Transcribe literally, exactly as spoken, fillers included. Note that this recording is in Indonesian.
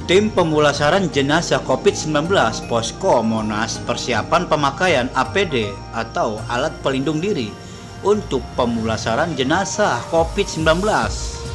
Tim Pemulasaran Jenazah COVID sembilan belas Posko Monas persiapan pemakaian A P D atau alat pelindung diri untuk pemulasaran jenazah COVID sembilan belas.